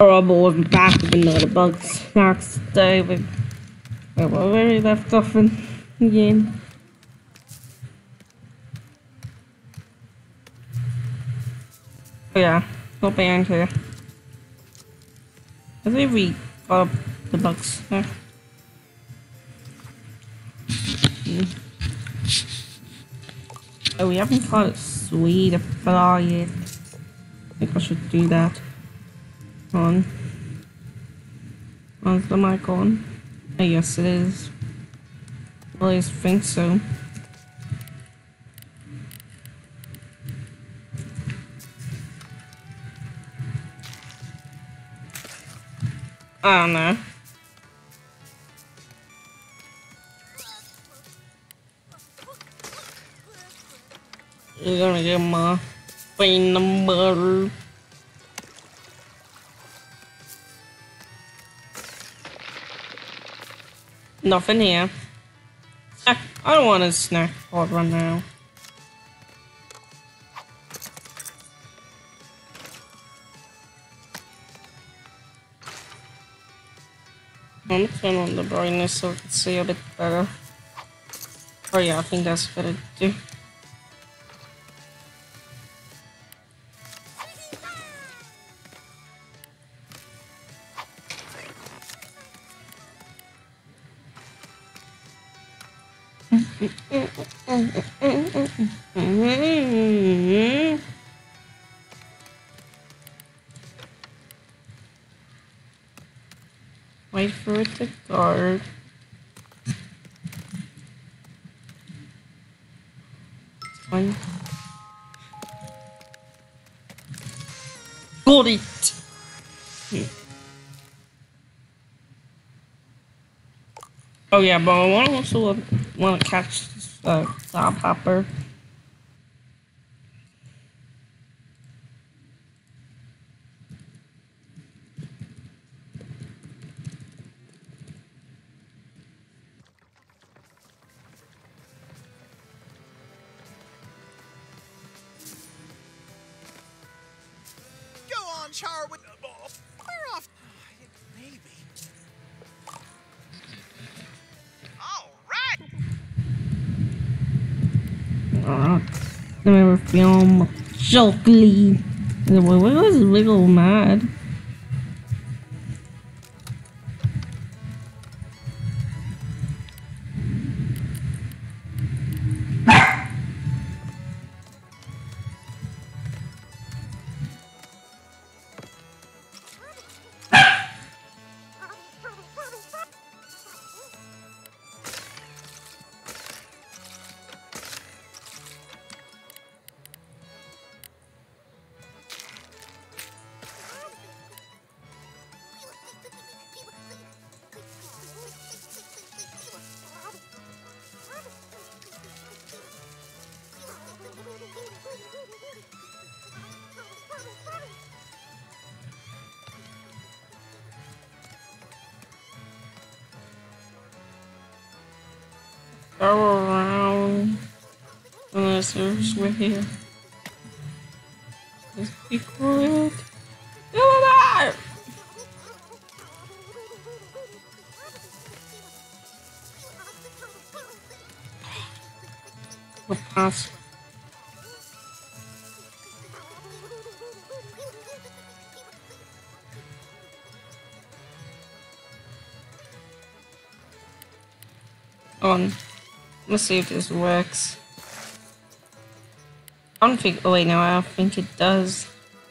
Horrible and back with another bug snacks today. Wait, where we left off in the game. Oh yeah, not behind here. I think we got the bugs there. Oh, we haven't got a sweet fly yet. I think I should do that. On. Is the mic on? Oh, yes, it is. Well, I think so. I don't know. You're gonna get my phone number. Nothing here. I don't want a snack pod right now. I'm gonna turn on the brightness so I can see a bit better. Oh yeah, I think that's better to do. Wait for it to guard. Fine. Got it! Oh yeah, but I also want to catch Gobhopper. Charwood, we're off. Maybe. All right. Alright. Let me film Shockley. Where was Wiggle mad? Go around unless we're here. Just be quiet. Go alive! We'll pass. On. Let's see if this works. I don't think. Oh wait, no, I don't think it does.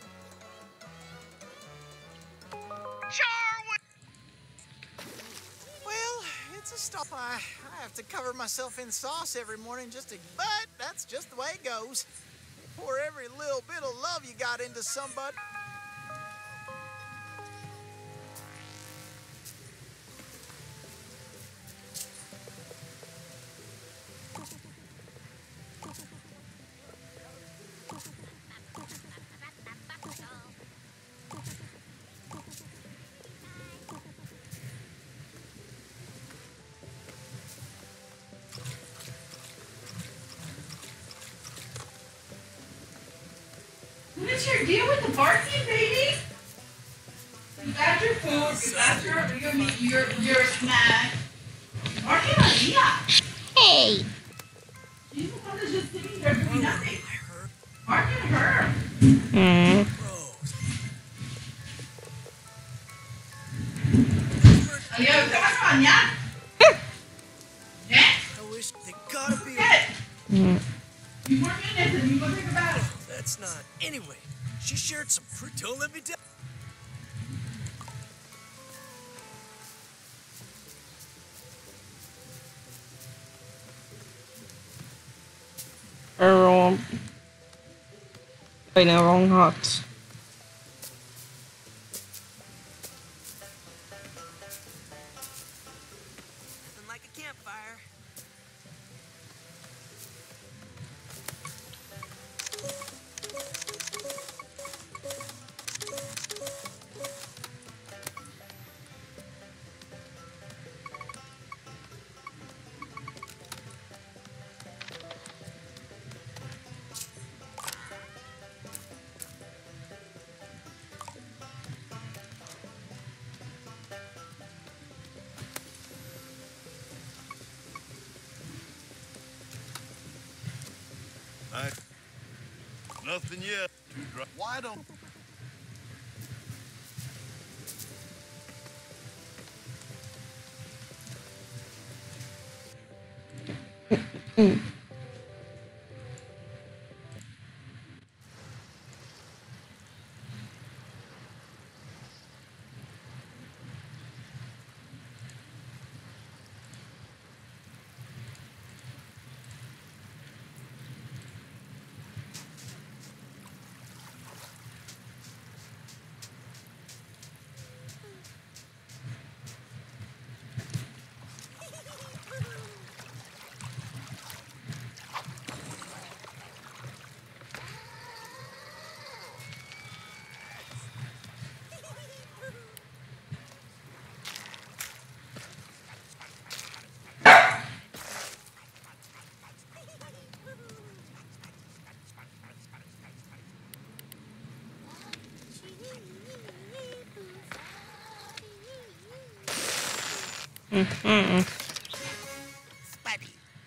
Charwood. Well, it's a stop. I have to cover myself in sauce every morning but that's just the way it goes. Pour every little bit of love you got into somebody. What's your deal with the barkeep, baby? food. If that's your snack. Marky Maria. Hey! She's the one that's just sitting there doing nothing. I heard. Marky and her. Mm. Rose. Adiós, ¿qué vas a bañar? ¿Eh? I wish they gotta be. Get Mm. you 4 minutes and you go take a bath. Oh, that's not. Anyway, she shared some fruit. Don't let me down. Wrong. Wait, no, wrong heart. Nothing like a campfire. Nothing yet. Why don't... Mm-hmm. Spuddy.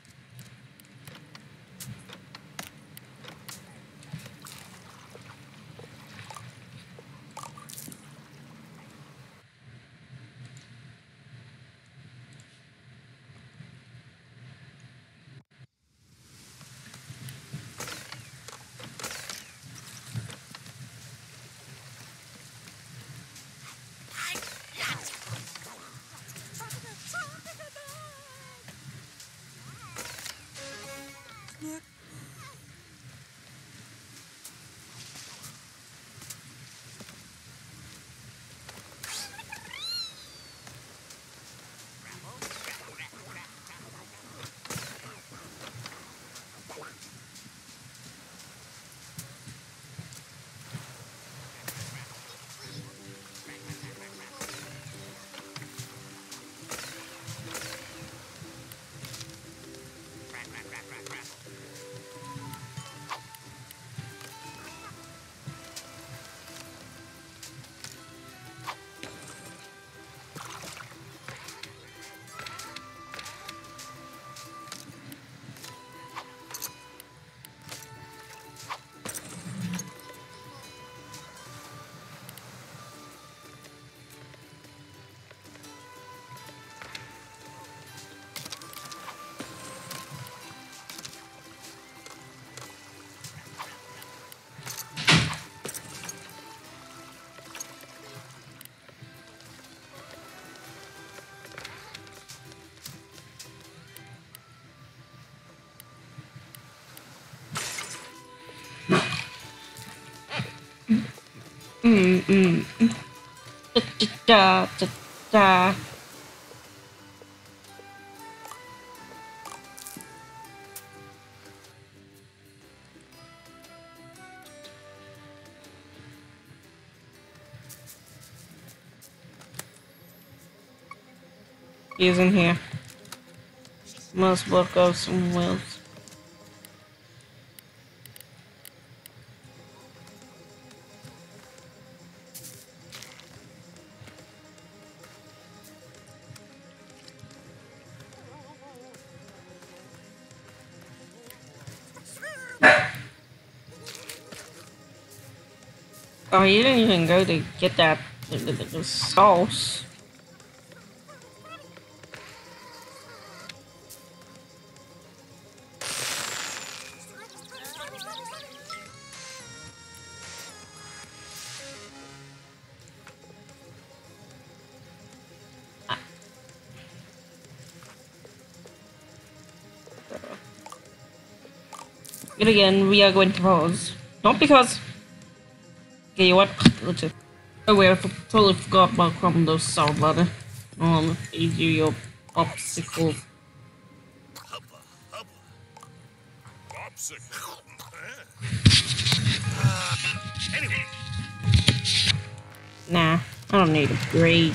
Da, da, da. He's in here. Must work out some wells. Oh, you didn't even go to get that the sauce. Yet again, we are going to pause. Not because. Okay, you what? Legit. Oh wait, I totally forgot about Crumble sour butter. Feed you your popsicle. Hubba, hubba. Popsicle. Anyway. Nah, I don't need a break.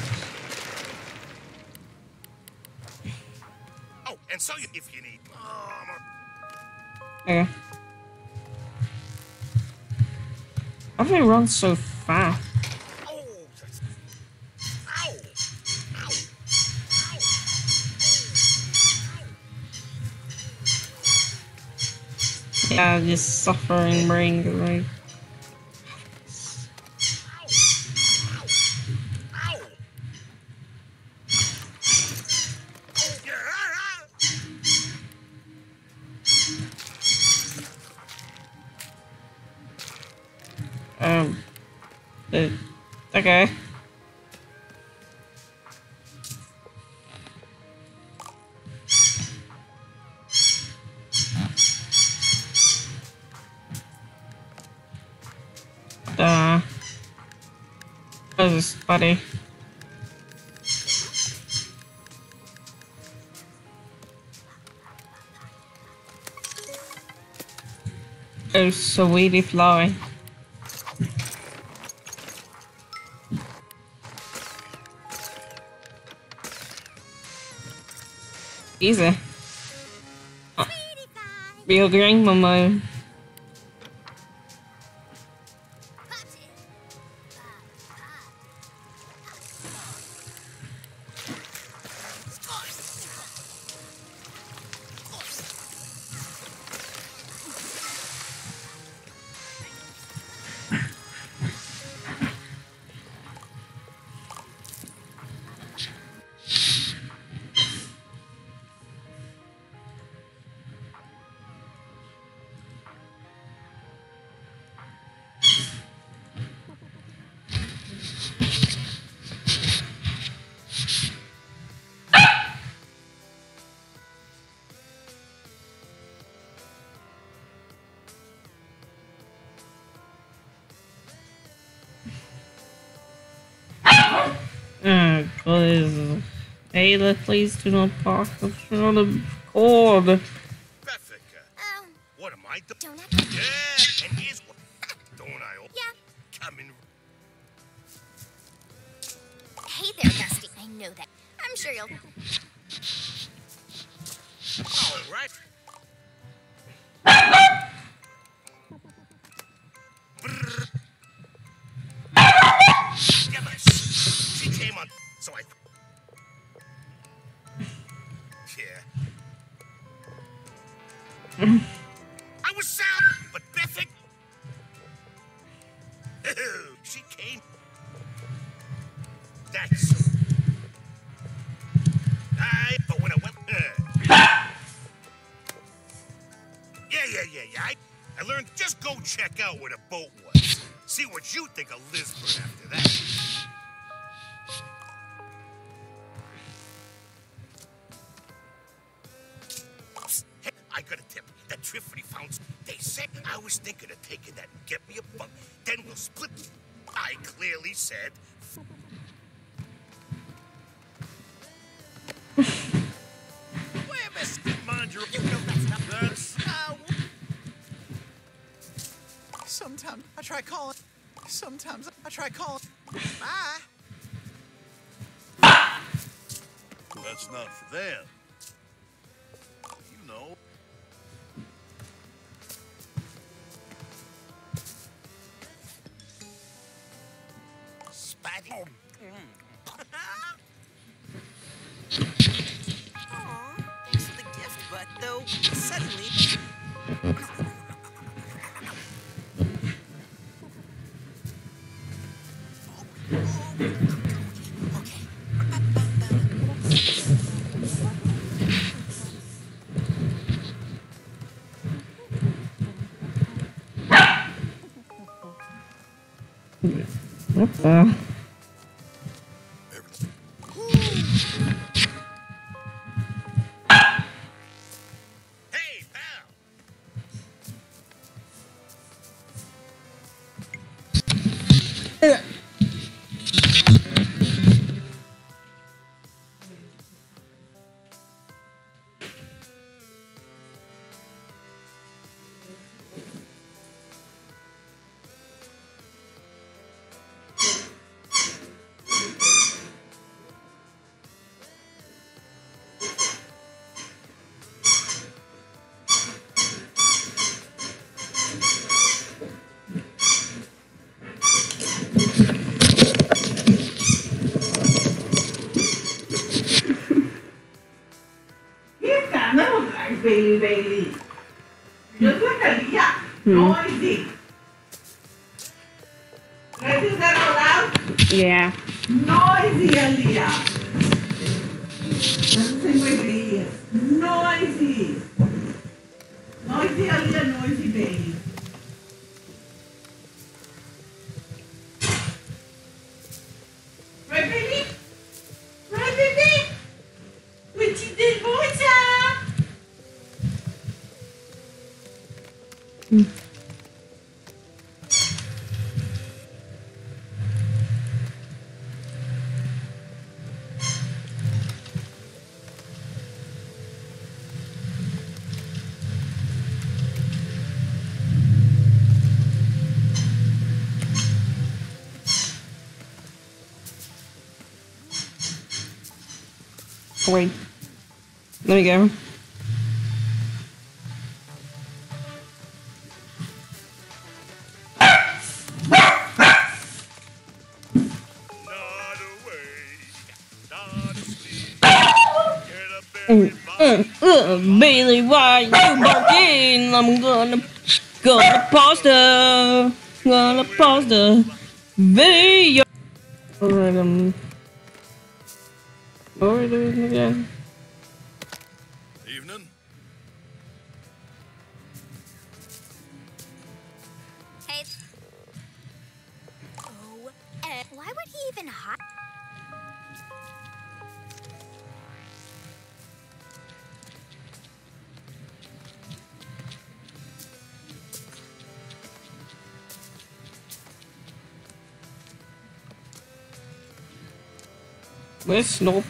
Oh, and so if you need. Okay. How do they run so fast? Oh, ow, ow, Yeah, just suffering brain, right? ow. Okay. What is this, buddy? Oh, sweetie fly. Easy. Real grandma mode. Oh, please. Ayla, please do not bark. I'm trying to record. Beffica. Oh, What am I doing? don't act. Yeah, and here's what. Don't I? Yeah. Come in. Hey there, Dusty. I know that. I'm sure you'll. All right. Brrr. Yeah, but she came on, so I. Yeah. I was sound, but Beffic. She came. That's. But when I went. Yeah. I learned just go check out where the boat was. See what you think of Lisbon after that. Hey, I got a tip. That Triffany found. They said I was thinking of taking that and get me a buck. Then we'll split. I clearly said. Where, Miss? Mind your. You know that's not. That's. Sometimes I try calling. Sometimes I try calling. Bye. That's not for them. You know. Spidey. Aw, thanks for the gift, but though suddenly. What the? Hey, pal! He's got no like Bailey. Just look at it. Yeah. Noisy. Let's do that out loud. Yeah. Noisy, Aaliyah. That's the same way Bailey is. Noisy. Noisy, Aaliyah. Noisy, Bailey. Right, baby? Right, baby? What you did, boy, Wait. Let me go. Not awake, not asleep. Get up everybody. Bailey, why you barking? I'm gonna pause the video. Alright, what are we doing again? Evening. Hey. Oh, why would he even hide? Where's Snoopy?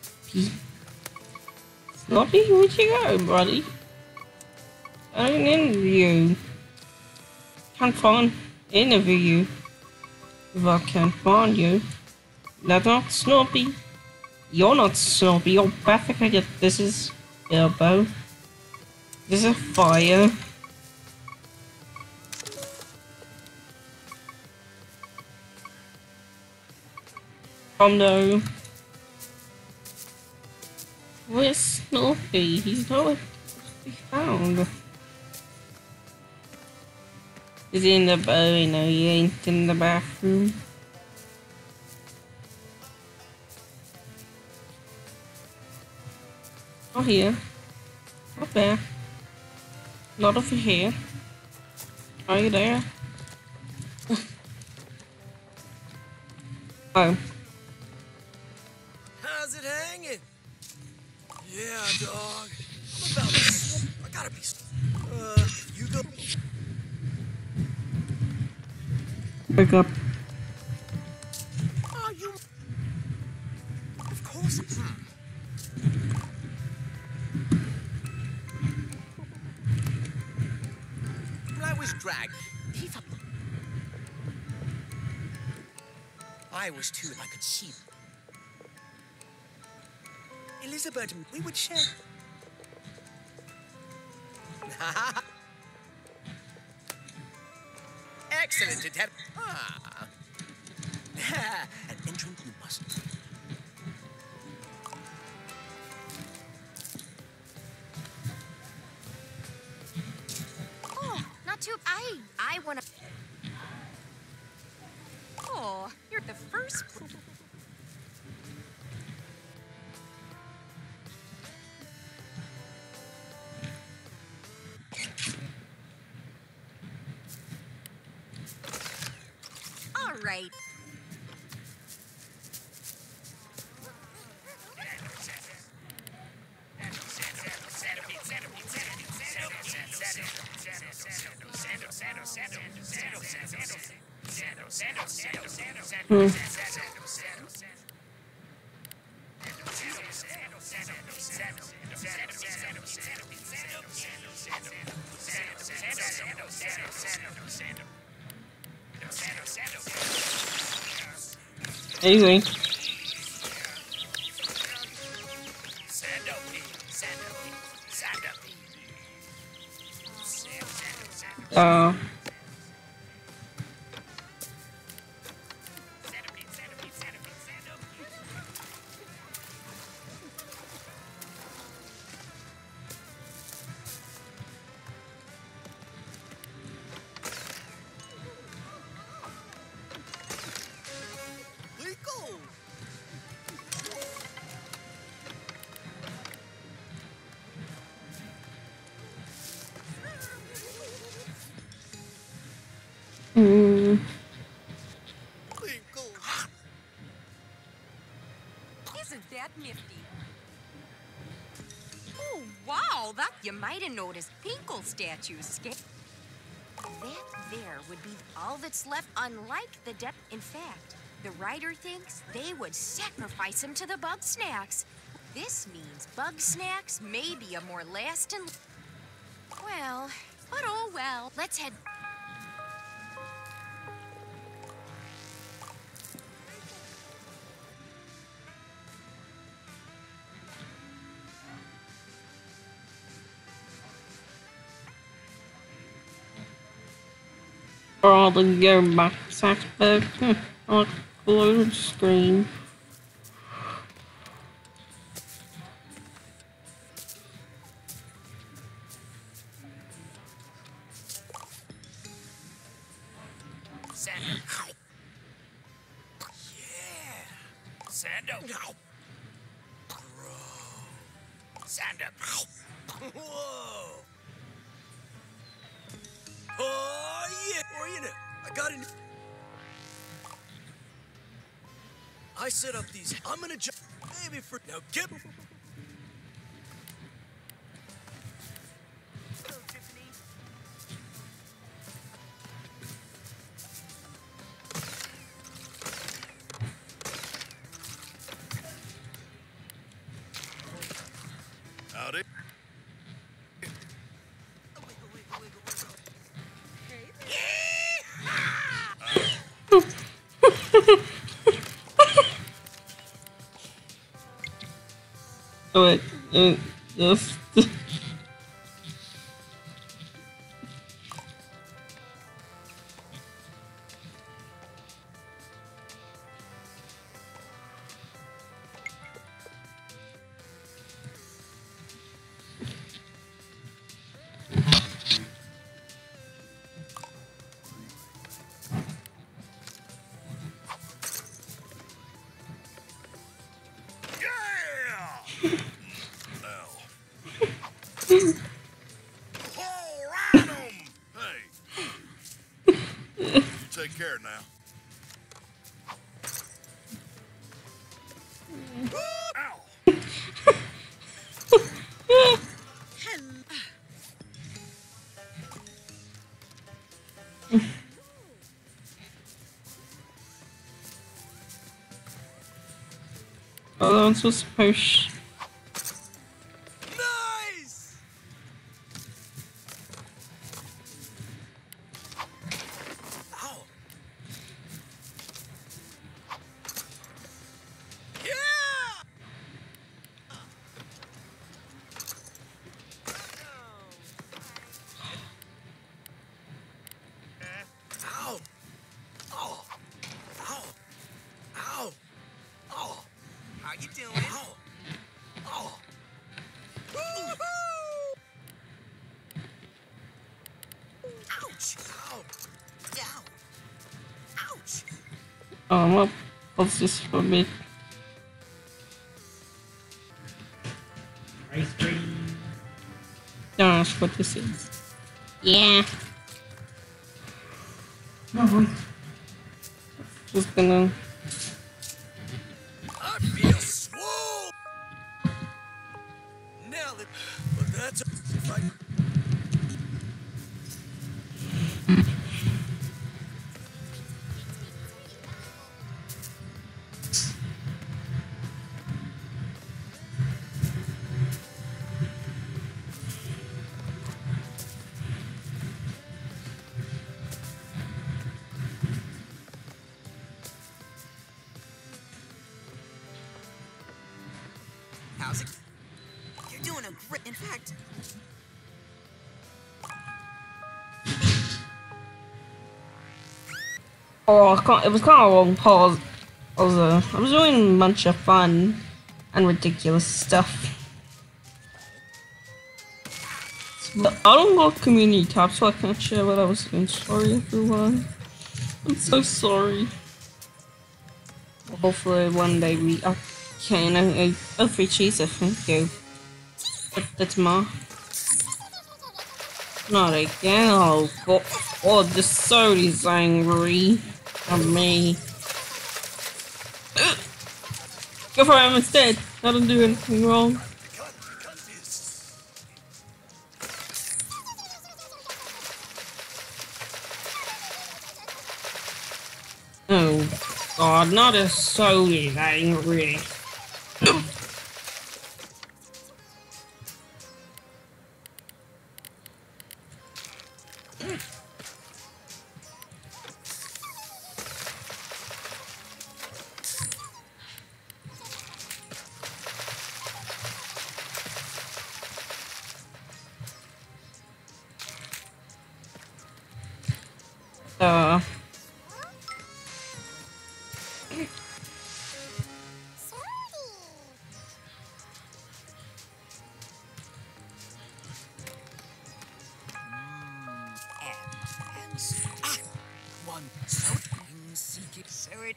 Snoopy, where'd you go, buddy? I didn't interview you. Can't interview you. If I can't find you. That's not Snoopy. You're not Snoopy, you're Baffica. This is Bilbo. This is fire. No. Where's Snoopy? He's nowhere to be found. Is he in the boat? No, he ain't in the bathroom. Not here. Not there. Not over here. Are you there? Oh. How's it hanging? Yeah, dog. I'm about to. I gotta be. You go. Wake up. Oh, you. Of course. I was dragged. I was too, if I could see. Elizabeth and we would share. Excellent attempt. Ah. An entrant you must. Oh, not too. I wanna. Oh, you're the first. first place. All right. Anyway. Isn't that nifty? Oh, wow, that you might have noticed Pinkle statues. That there would be all that's left, unlike the dead. In fact, the writer thinks they would sacrifice him to the bug snacks. This means bug snacks may be a more lasting. Well, but oh well. Let's head. For all the gearbox aspect on a blue screen. Sando. Sando. Whoa. Oh, yeah. Or, you know, I got it. I set up these. I'm gonna jump. Maybe for. Now get. Howdy. Oh, yes. Take care now. Ow! Oh, that one's supposed to push. Nice! Ow! Yeah! Ow! Oh! Ow! Ow! Oh! How you doing? Ow! Oh! Woo-hoo! Ouch! Ow! Ow! Ouch! Oh, well. Pause this for a bit. Ice cream. Don't ask what this is. Yeah. No, boy. Just gonna. I feel swole. Nailed it. But that's if I. How's it? You're doing a great. In fact, Oh, it was kind of a long pause. I was doing a bunch of fun and ridiculous stuff. But I don't got community tab, so I can't share what I was doing. Sorry, everyone. I'm so sorry. Hopefully one day I can. Oh, free cheese, thank you. But that's more. Not again. Oh, God. Oh, the Sodi's angry at me. Go for him instead. I don't do anything wrong. Cut this. Oh, God, not a Sodi's angry. one so seeking so it.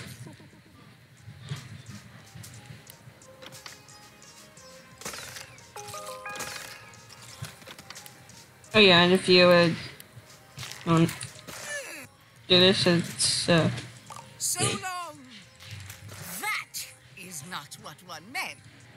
Oh yeah, and if you would do this, it's So long. That is not what one meant.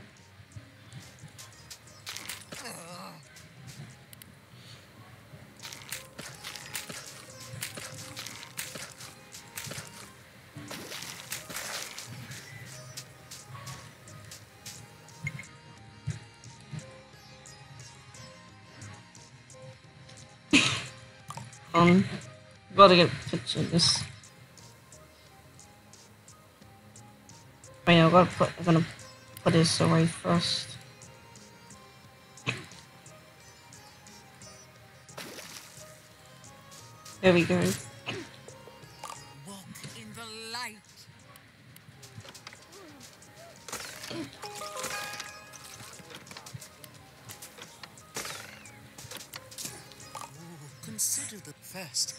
gotta get a picture of this. Oh yeah, I'm gonna put this away first. There we go. Walk in the light. Consider the first.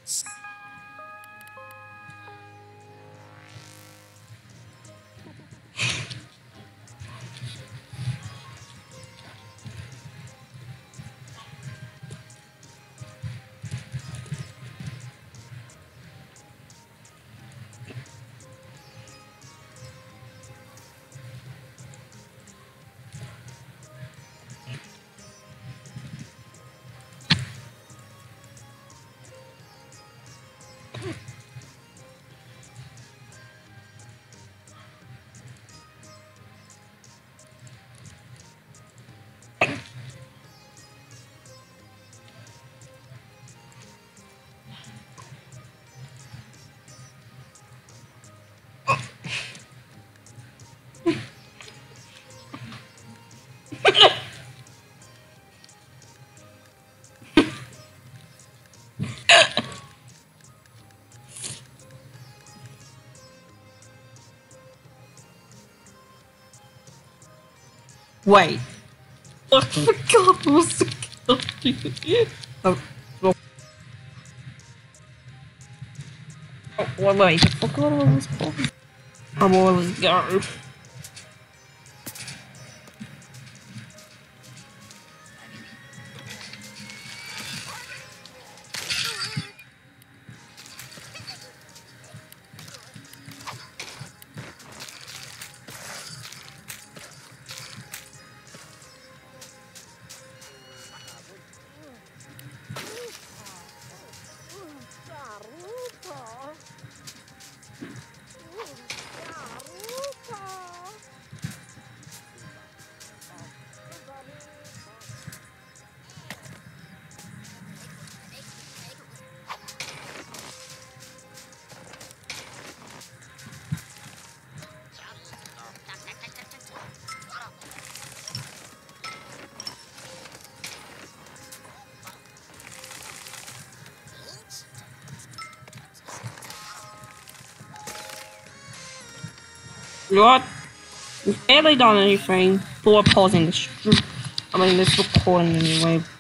Wait. I forgot what was the oh, well. Oh, wait, I forgot what was called. Come on, let's go. You know what? We've barely done anything before pausing this. I mean, this recording anyway.